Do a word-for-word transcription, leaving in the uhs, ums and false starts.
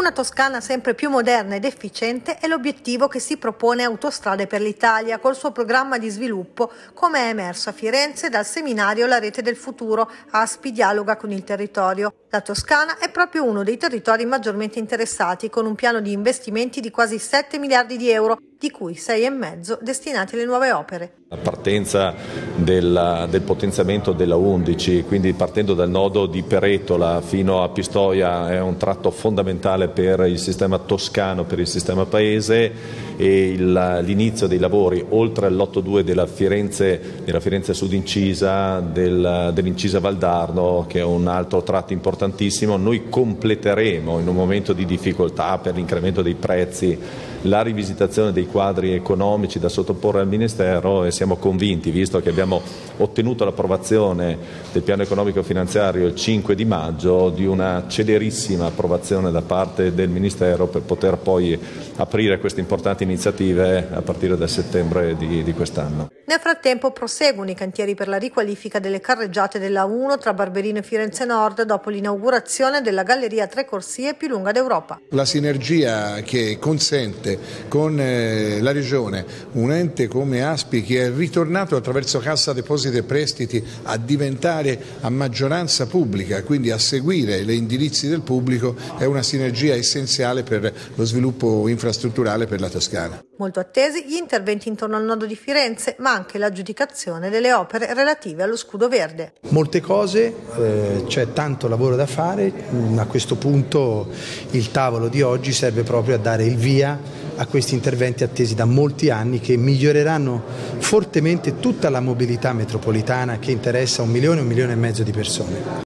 Una Toscana sempre più moderna ed efficiente è l'obiettivo che si propone Autostrade per l'Italia col suo programma di sviluppo, come è emerso a Firenze dal seminario La Rete del Futuro. ASPI dialoga con il territorio. La Toscana è proprio uno dei territori maggiormente interessati, con un piano di investimenti di quasi sette miliardi di euro, di cui sei e mezzo destinati alle nuove opere. La partenza del, del potenziamento della undici, quindi partendo dal nodo di Peretola fino a Pistoia, è un tratto fondamentale per il sistema toscano, per il sistema paese, e il, l'inizio dei lavori oltre all'otto due della Firenze, della Firenze Sud Incisa, del, dell'Incisa Valdarno, che è un altro tratto importantissimo. Noi completeremo in un momento di difficoltà per l'incremento dei prezzi la rivisitazione dei quadri economici da sottoporre al Ministero, e siamo convinti, visto che abbiamo ottenuto l'approvazione del piano economico finanziario il cinque di maggio, di una celerissima approvazione da parte del Ministero per poter poi aprire queste importanti iniziative a partire da settembre di, di quest'anno. Nel frattempo proseguono i cantieri per la riqualifica delle carreggiate della uno tra Barberino e Firenze Nord dopo l'inaugurazione della galleria a tre corsie più lunga d'Europa. La sinergia che consente con eh, la Regione, un ente come ASPI che è ritornato attraverso Cassa Depositi e Prestiti a diventare a maggioranza pubblica, quindi a seguire le indirizzi del pubblico, è una sinergia essenziale per lo sviluppo infrastrutturale per la Toscana. Molto attesi gli interventi intorno al nodo di Firenze, ma anche l'aggiudicazione delle opere relative allo scudo verde. Molte cose, eh, c'è tanto lavoro da fare. A questo punto il tavolo di oggi serve proprio a dare il via a questi interventi attesi da molti anni, che miglioreranno fortemente tutta la mobilità metropolitana che interessa un milione, un milione e mezzo di persone.